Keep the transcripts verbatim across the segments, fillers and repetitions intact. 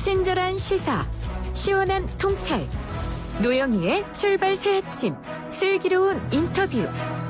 친절한 시사, 시원한 통찰, 노영희의 출발 새 아침, 슬기로운 인터뷰.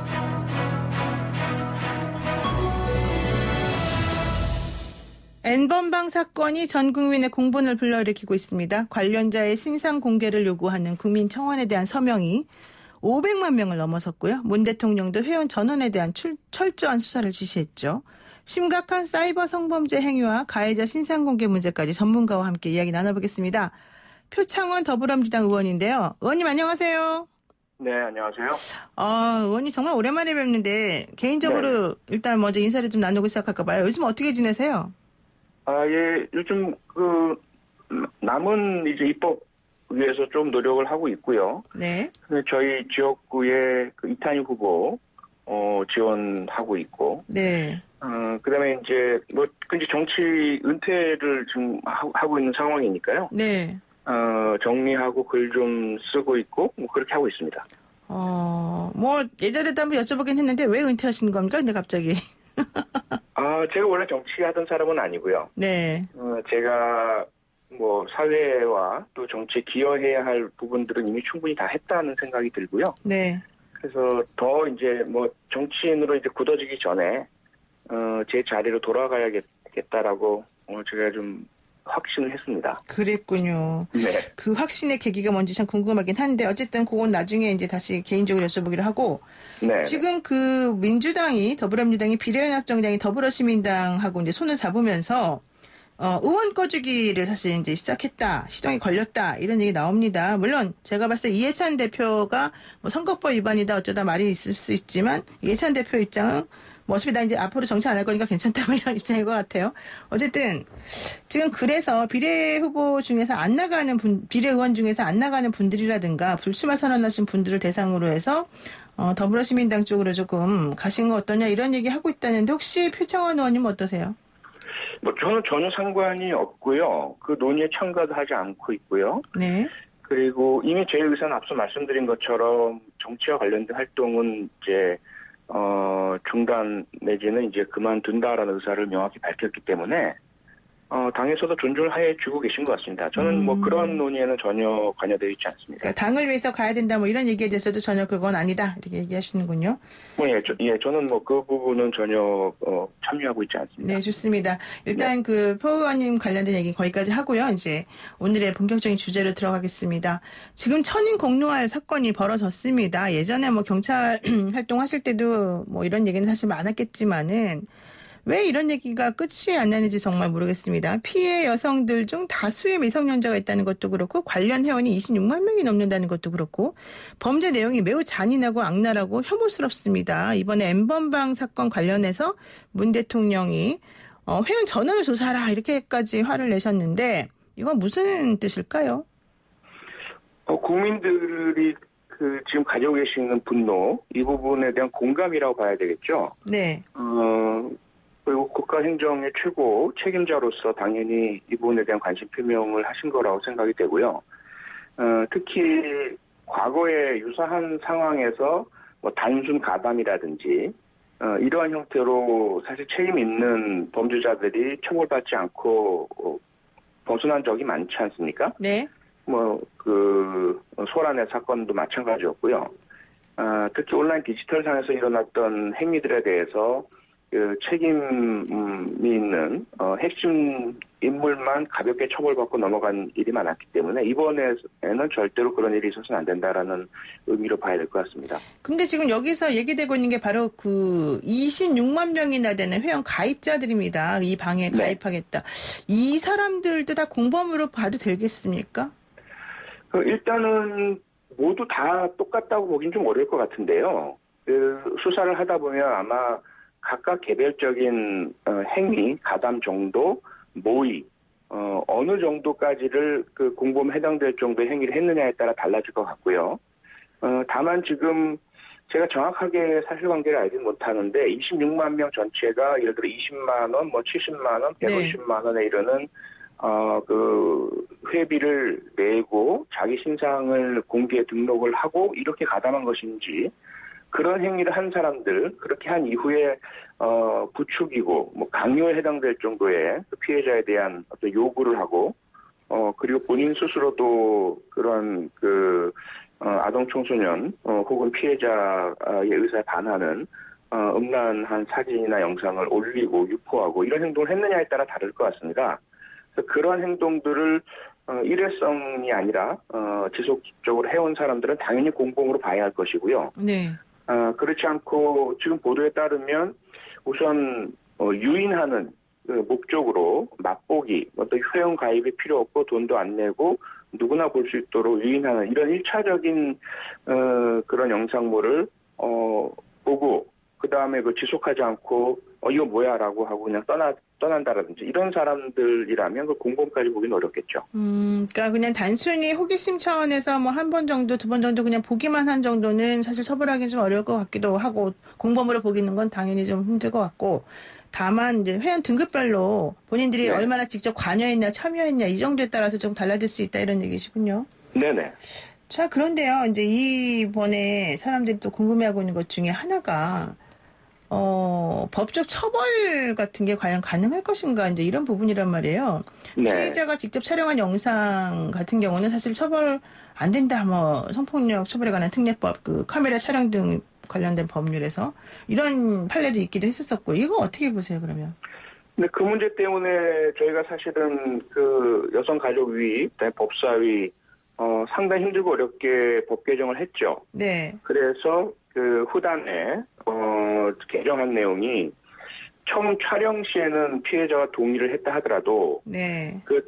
N번방 사건이 전 국민의 공분을 불러일으키고 있습니다. 관련자의 신상 공개를 요구하는 국민청원에 대한 서명이 오백만 명을 넘어섰고요. 문 대통령도 회원 전원에 대한 출, 철저한 수사를 지시했죠. 심각한 사이버 성범죄 행위와 가해자 신상 공개 문제까지 전문가와 함께 이야기 나눠보겠습니다. 표창원 더불어민주당 의원인데요. 의원님 안녕하세요. 네, 안녕하세요. 아, 의원님 정말 오랜만에 뵙는데 개인적으로 네. 일단 먼저 인사를 좀 나누고 시작할까 봐요. 요즘 어떻게 지내세요? 아, 예, 요즘 그 남은 이제 입법 위해서 좀 노력을 하고 있고요. 네. 저희 지역구에 그 이탄희 후보 어, 지원하고 있고. 네. 어, 그다음에 이제 뭐 이제 정치 은퇴를 지금 하고 있는 상황이니까요. 네. 어, 정리하고 글 좀 쓰고 있고 뭐 그렇게 하고 있습니다. 어, 뭐 예전에도 한번 여쭤보긴 했는데 왜 은퇴하시는 겁니까? 근데 갑자기. 아, 제가 원래 정치하던 사람은 아니고요. 네. 어, 제가 뭐 사회와 또 정치에 기여해야 할 부분들은 이미 충분히 다 했다는 생각이 들고요. 네. 그래서 더 이제 뭐 정치인으로 이제 굳어지기 전에 어, 제 자리로 돌아가야겠다라고 어, 제가 좀 확신을 했습니다. 그랬군요. 네. 그 확신의 계기가 뭔지 참 궁금하긴 한데 어쨌든 그건 나중에 이제 다시 개인적으로 여쭤보기로 하고. 네. 지금 그 민주당이 더불어민주당이 비례연합정당이 더불어시민당하고 이제 손을 잡으면서 어, 의원 꺼주기를 사실 이제 시작했다, 시정이 걸렸다 이런 얘기 나옵니다. 물론 제가 봤을 때 이해찬 대표가 뭐 선거법 위반이다 어쩌다 말이 있을 수 있지만 이해찬 대표 입장은 뭐 어차피 나 이제 앞으로 정치 안 할 거니까 괜찮다 뭐 이런 입장인 것 같아요. 어쨌든 지금 그래서 비례 후보 중에서 안 나가는 분, 비례 의원 중에서 안 나가는 분들이라든가 불출마 선언하신 분들을 대상으로 해서 어, 더불어시민당 쪽으로 조금 가신 거 어떠냐 이런 얘기 하고 있다는데 혹시 표창원 의원님 어떠세요? 뭐 저는 전혀 상관이 없고요. 그 논의에 참가도 하지 않고 있고요. 네. 그리고 이미 제 의사는 앞서 말씀드린 것처럼 정치와 관련된 활동은 이제 어, 중단 내지는 이제 그만둔다라는 의사를 명확히 밝혔기 때문에 어, 당에서도 존중을 하에 주고 계신 것 같습니다. 저는 음. 뭐 그런 논의에는 전혀 관여되어 있지 않습니다. 그러니까 당을 위해서 가야 된다 뭐 이런 얘기에 대해서도 전혀 그건 아니다 이렇게 얘기하시는군요. 뭐 예, 저, 예 저는 뭐 그 부분은 전혀 어, 참여하고 있지 않습니다. 네, 좋습니다. 일단 네. 그 표 의원님 관련된 얘기 거기까지 하고요. 이제 오늘의 본격적인 주제로 들어가겠습니다. 지금 천인 공로할 사건이 벌어졌습니다. 예전에 뭐 경찰 활동하실 때도 뭐 이런 얘기는 사실 많았겠지만은. 왜 이런 얘기가 끝이 안 나는지 정말 모르겠습니다. 피해 여성들 중 다수의 미성년자가 있다는 것도 그렇고 관련 회원이 이십육만 명이 넘는다는 것도 그렇고 범죄 내용이 매우 잔인하고 악랄하고 혐오스럽습니다. 이번에 N번방 사건 관련해서 문 대통령이 어, 회원 전원을 조사하라 이렇게까지 화를 내셨는데 이건 무슨 뜻일까요? 어, 국민들이 그 지금 가지고 계시는 분노 이 부분에 대한 공감이라고 봐야 되겠죠. 네. 어. 그리고 국가행정의 최고 책임자로서 당연히 이 부분에 대한 관심 표명을 하신 거라고 생각이 되고요. 어, 특히 과거에 유사한 상황에서 뭐 단순 가담이라든지 어, 이러한 형태로 사실 책임 있는 범죄자들이 처벌받지 않고 어, 벗어난 적이 많지 않습니까? 네. 뭐 그 소란의 사건도 마찬가지였고요. 어, 특히 온라인 디지털상에서 일어났던 행위들에 대해서 그 책임이 있는 어, 핵심 인물만 가볍게 처벌받고 넘어간 일이 많았기 때문에 이번에는 절대로 그런 일이 있어서는 안 된다라는 의미로 봐야 될 것 같습니다. 근데 지금 여기서 얘기되고 있는 게 바로 그 이십육만 명이나 되는 회원 가입자들입니다. 이 방에 가입하겠다. 네. 이 사람들도 다 공범으로 봐도 되겠습니까? 그 일단은 모두 다 똑같다고 보긴 좀 어려울 것 같은데요. 그 수사를 하다 보면 아마 각각 개별적인 어, 행위, 가담 정도, 모의, 어, 어느 정도까지를 그 공범에 해당될 정도의 행위를 했느냐에 따라 달라질 것 같고요. 어, 다만 지금 제가 정확하게 사실관계를 알지 못하는데 이십육만 명 전체가 예를 들어 이십만 원, 뭐 칠십만 원, 백오십만 원에 이르는 어, 그 회비를 내고 자기 신상을 공개 등록을 하고 이렇게 가담한 것인지. 그런 행위를 한 사람들, 그렇게 한 이후에, 어, 부추기고, 뭐, 강요에 해당될 정도의 그 피해자에 대한 어떤 요구를 하고, 어, 그리고 본인 스스로도 그런 그 어, 아동 청소년 어, 혹은 피해자의 의사에 반하는 어, 음란한 사진이나 영상을 올리고 유포하고 이런 행동을 했느냐에 따라 다를 것 같습니다. 그래서 그런 행동들을 어, 일회성이 아니라 어, 지속적으로 해온 사람들은 당연히 공범으로 봐야 할 것이고요. 네. 어, 그렇지 않고 지금 보도에 따르면 우선 어, 유인하는 그 목적으로 맛보기, 어떤 회원 가입이 필요 없고 돈도 안 내고 누구나 볼 수 있도록 유인하는 이런 일차적인 어, 그런 영상물을 어, 보고 그 다음에 그 지속하지 않고 어 이거 뭐야라고 하고 그냥 떠나 떠난다라든지 이런 사람들이라면 그 공범까지 보기는 어렵겠죠. 음, 그러니까 그냥 단순히 호기심 차원에서 뭐 한 번 정도, 두 번 정도 그냥 보기만 한 정도는 사실 처벌하기 좀 어려울 것 같기도 하고 공범으로 보기는 건 당연히 좀 힘들 것 같고. 다만 이제 회원 등급별로 본인들이 네. 얼마나 직접 관여했냐, 참여했냐 이 정도에 따라서 좀 달라질 수 있다 이런 얘기시군요. 네네. 자, 그런데요, 이제 이번에 사람들이 또 궁금해하고 있는 것 중에 하나가 어, 법적 처벌 같은 게 과연 가능할 것인가 이제 이런 부분이란 말이에요. 네. 피해자가 직접 촬영한 영상 같은 경우는 사실 처벌 안 된다, 뭐 성폭력 처벌에 관한 특례법, 그 카메라 촬영 등 관련된 법률에서 이런 판례도 있기도 했었었고, 이거 어떻게 보세요, 그러면? 근데 그 문제 때문에 저희가 사실은 그 여성가족위, 그다음에 법사위 어, 상당히 힘들고 어렵게 법 개정을 했죠. 네. 그래서 그 후단에 어, 개정한 내용이 처음 촬영 시에는 피해자가 동의를 했다 하더라도 네. 그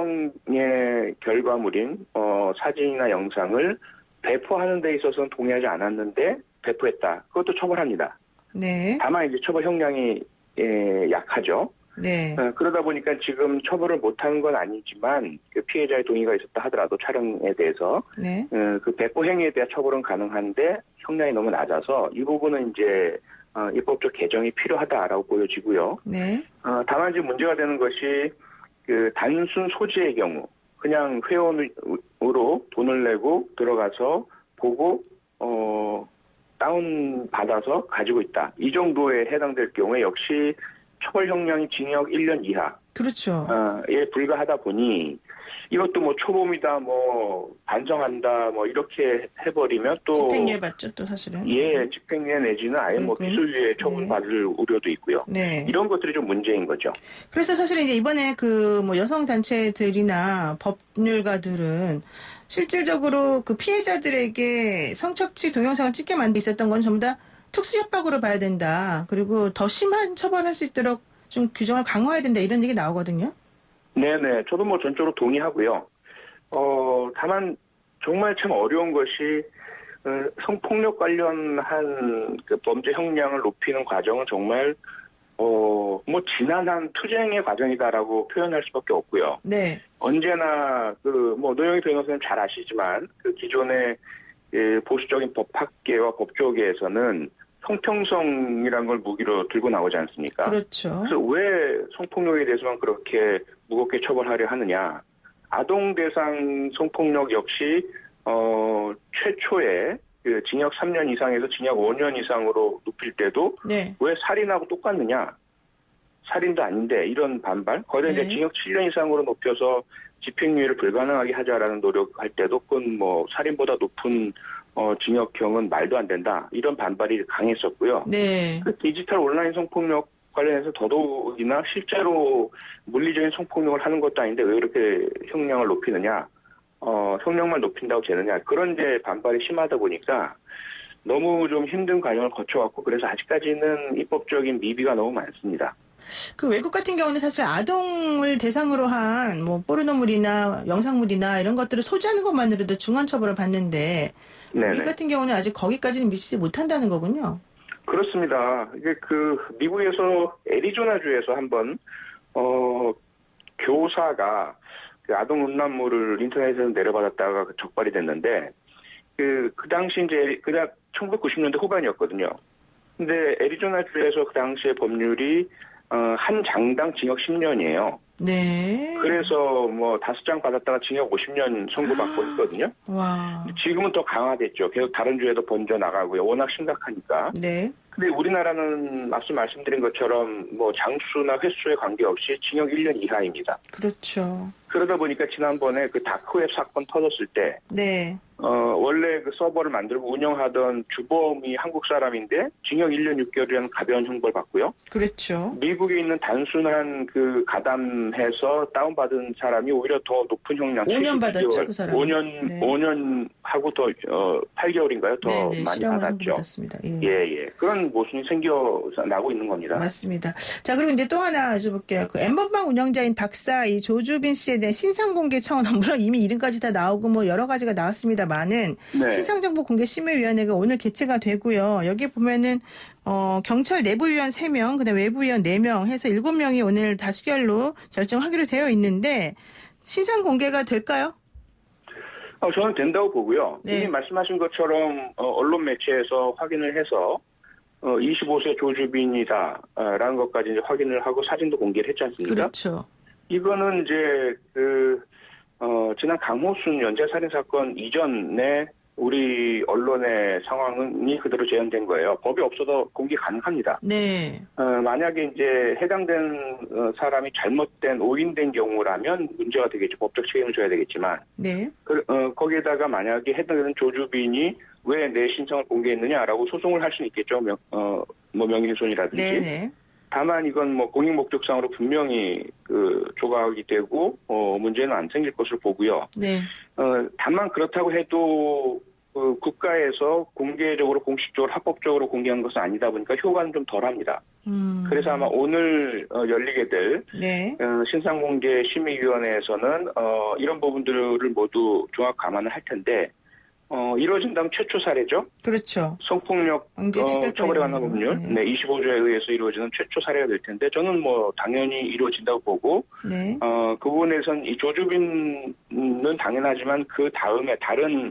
촬영의 결과물인 어, 사진이나 영상을 배포하는 데 있어서는 동의하지 않았는데 배포했다. 그것도 처벌합니다. 네. 다만 이제 처벌 형량이 예, 약하죠. 네. 어, 그러다 보니까 지금 처벌을 못하는 건 아니지만 그 피해자의 동의가 있었다 하더라도 촬영에 대해서 네. 어, 그 배포 행위에 대한 처벌은 가능한데 형량이 너무 낮아서 이 부분은 이제 어, 입법적 개정이 필요하다라고 보여지고요. 네. 어, 다만 지금 문제가 되는 것이 그 단순 소지의 경우 그냥 회원으로 돈을 내고 들어가서 보고 어, 다운 받아서 가지고 있다. 이 정도에 해당될 경우에 역시 처벌 형량이 징역 일 년 이하. 그렇죠. 어, 에 불과하다 보니 이것도 뭐 초범이다, 뭐 반성한다, 뭐 이렇게 해버리면 또 집행유예 받죠, 또 사실은. 예, 집행유예 내지는 아예 뭐 벌금. 기소유예 처분받을 네. 우려도 있고요. 네. 이런 것들이 좀 문제인 거죠. 그래서 사실은 이제 이번에 그 뭐 여성 단체들이나 법률가들은 실질적으로 그 피해자들에게 성착취 동영상을 찍게 만들 있었던 건 전부 다 특수협박으로 봐야 된다. 그리고 더 심한 처벌할 수 있도록 좀 규정을 강화해야 된다. 이런 얘기 나오거든요. 네네. 저도 뭐 전적으로 동의하고요. 어, 다만 정말 참 어려운 것이 어, 성폭력 관련한 그 범죄 형량을 높이는 과정은 정말 어, 뭐 지난한 투쟁의 과정이다라고 표현할 수밖에 없고요. 네. 언제나 그 뭐 노영희 변호사님 잘 아시지만 그 기존의 예, 보수적인 법학계와 법조계에서는 성평성이라는 걸 무기로 들고 나오지 않습니까? 그렇죠. 그래서 왜 성폭력에 대해서만 그렇게 무겁게 처벌하려 하느냐? 아동 대상 성폭력 역시 어, 최초에 그 징역 삼 년 이상에서 징역 오 년 이상으로 높일 때도 네. 왜 살인하고 똑같느냐? 살인도 아닌데 이런 반발. 거기다 네. 이제 징역 칠 년 이상으로 높여서 집행유예를 불가능하게 하자라는 노력할 때도 그건 뭐 살인보다 높은 어, 징역형은 말도 안 된다. 이런 반발이 강했었고요. 네. 그 디지털 온라인 성폭력 관련해서 더더욱이나 실제로 물리적인 성폭력을 하는 것도 아닌데 왜 그렇게 형량을 높이느냐. 어, 형량만 높인다고 되느냐. 그런 이제 반발이 심하다 보니까 너무 좀 힘든 과정을 거쳐왔고 그래서 아직까지는 입법적인 미비가 너무 많습니다. 그 외국 같은 경우는 사실 아동을 대상으로 한 뭐 포르노물이나 영상물이나 이런 것들을 소지하는 것만으로도 중한 처벌을 받는데 네네. 우리 같은 경우는 아직 거기까지는 미치지 못한다는 거군요. 그렇습니다. 이게 그 미국에서 애리조나주에서 한번 어 교사가 그 아동 음란물을 인터넷에서 내려받았다가 적발이 됐는데 그 그 당시 이제 그냥 천구백구십 년대 후반이었거든요. 근데 애리조나주에서 그 당시의 법률이 어, 한 장당 징역 십 년이에요. 네. 그래서 뭐 다섯 장 받았다가 징역 오십 년 선고받고 했거든요. 와. 지금은 더 강화됐죠. 계속 다른 주에도 번져 나가고요. 워낙 심각하니까. 네. 근데 우리나라는 앞서 말씀드린 것처럼 뭐 장수나 횟수에 관계없이 징역 일 년 이하입니다. 그렇죠. 그러다 보니까 지난번에 그 다크웹 사건 터졌을 때, 네. 어, 원래 그 서버를 만들고 운영하던 주범이 한국 사람인데 징역 일 년 육 개월이라는 가벼운 형벌 받고요. 그렇죠. 미국에 있는 단순한 그 가담해서 다운받은 사람이 오히려 더 높은 형량. 오 년 받았죠, 그 사람. 오 년, 네. 오 년 하고 더, 어, 팔 개월인가요? 더 네네, 많이 실형을 받았죠. 받았습니다. 예. 예, 예. 그런 모순이 생겨나고 있는 겁니다. 맞습니다. 자, 그리고 이제 또 하나 여쭤볼게요. 그 엠번방 운영자인 박사 이 조주빈 씨에 대한 신상 공개 청원, 물론 이미 이름까지 다 나오고 뭐 여러 가지가 나왔습니다만은 네. 신상정보공개심의위원회가 오늘 개최가 되고요. 여기 보면은 어, 경찰 내부위원 세 명, 그다음 외부위원 네 명 해서 일곱 명이 오늘 다수결로 결정하기로 되어 있는데 신상 공개가 될까요? 어, 저는 된다고 보고요. 네. 이미 말씀하신 것처럼 어, 언론 매체에서 확인을 해서 어, 이십오 세 조주빈이다라는 것까지 이제 확인을 하고 사진도 공개를 했지 않습니까? 그렇죠. 이거는 이제 그 어, 지난 강호순 연쇄살인 사건 이전에 우리 언론의 상황이 그대로 재현된 거예요. 법이 없어도 공개 가능합니다. 네. 어, 만약에 이제 해당된 어, 사람이 잘못된 오인된 경우라면 문제가 되겠죠. 법적 책임을 져야 되겠지만, 네. 그, 어, 거기에다가 만약에 해당되는 조주빈이 왜 내 신상을 공개했느냐라고 소송을 할 수는 있겠죠. 명, 어, 뭐 명예훼손이라든지. 네네. 다만 이건 뭐 공익 목적상으로 분명히 그 조각이 되고 어, 문제는 안 생길 것으로 보고요. 네. 어, 다만 그렇다고 해도 그 국가에서 공개적으로 공식적으로 합법적으로 공개한 것은 아니다 보니까 효과는 좀 덜합니다. 음. 그래서 아마 오늘 어, 열리게 될 네. 어, 신상공개심의위원회에서는 어, 이런 부분들을 모두 종합 감안을 할 텐데 어, 이루어진다면 최초 사례죠. 그렇죠. 성폭력 어, 처벌에 관한 법률 네. 네, 이십오 조에 의해서 이루어지는 최초 사례가 될 텐데 저는 뭐 당연히 이루어진다고 보고 네. 어, 그 부분에선 이 조주빈은 당연하지만 그 다음에 다른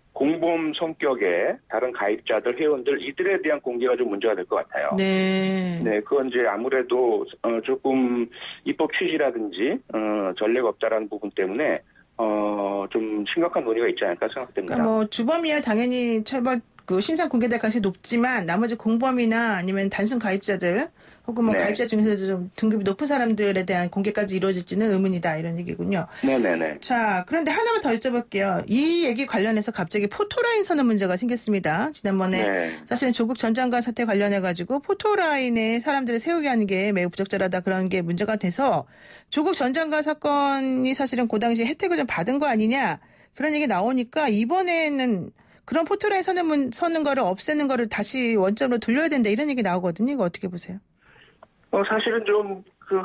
공범 성격의 다른 가입자들, 회원들 이들에 대한 공개가 좀 문제가 될 것 같아요. 네. 네, 그건 이제 아무래도 어, 조금 입법 취지라든지 어, 전례가 없다라는 부분 때문에 어, 좀 심각한 논의가 있지 않을까 생각됩니다. 그러니까 뭐 주범이야 당연히 처벌 그 신상 공개될 가능성이 높지만 나머지 공범이나 아니면 단순 가입자들 혹은 뭐 네. 가입자 중에서도 좀 등급이 높은 사람들에 대한 공개까지 이루어질지는 의문이다 이런 얘기군요. 네네네. 자, 그런데 하나만 더 여쭤볼게요. 이 얘기 관련해서 갑자기 포토라인 선언 문제가 생겼습니다. 지난번에 네. 사실은 조국 전 장관 사태 관련해가지고 포토라인에 사람들을 세우게 하는 게 매우 부적절하다 그런 게 문제가 돼서 조국 전 장관 사건이 사실은 그 당시에 혜택을 좀 받은 거 아니냐 그런 얘기 나오니까 이번에는 그런 포토라인 서는, 문, 서는 거를 없애는 거를 다시 원점으로 돌려야 된다 이런 얘기 나오거든요. 이거 어떻게 보세요? 어, 사실은 좀, 그,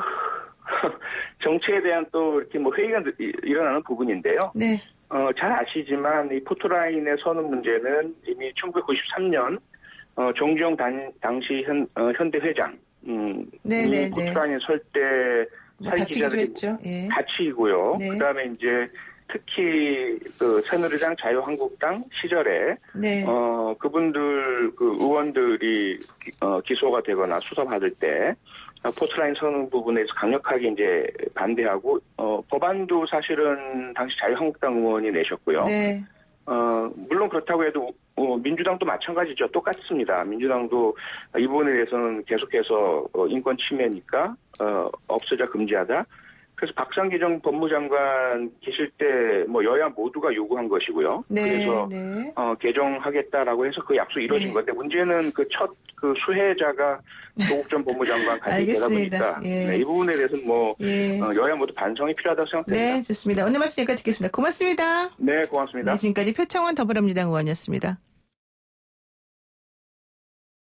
정치에 대한 또 이렇게 뭐 회의가 일어나는 부분인데요. 네. 어, 잘 아시지만 이 포토라인에 서는 문제는 이미 천구백구십삼 년, 어, 정주영 단, 당시 현, 어, 현대 회장, 음, 이 포토라인에 설 때 뭐 다치기도 했죠. 예. 다치고요. 네. 그 다음에 이제 특히 그 새누리당 자유한국당 시절에 네. 어 그분들 그 의원들이 어, 기소가 되거나 수사받을 때 포토라인 서는 부분에서 강력하게 이제 반대하고 어, 법안도 사실은 당시 자유한국당 의원이 내셨고요. 네. 어 물론 그렇다고 해도 어, 민주당도 마찬가지죠. 똑같습니다. 민주당도 이 부분에 대해서는 계속해서 어, 인권 침해니까 어, 없애자 금지하자. 그래서 박상기 전 법무장관 계실 때 뭐 여야 모두가 요구한 것이고요. 네, 그래서 네. 어, 개정하겠다라고 해서 그 약속이 이루어진 네. 건데 문제는 그 첫 그 수혜자가 조국 전 법무장관 가족이다 보니까 예. 네, 이 부분에 대해서는 뭐 예. 어, 여야 모두 반성이 필요하다고 생각됩니다. 네, 좋습니다. 오늘 말씀 여기까지 듣겠습니다. 고맙습니다. 네, 고맙습니다. 네, 지금까지 표창원 더불어민주당 의원이었습니다.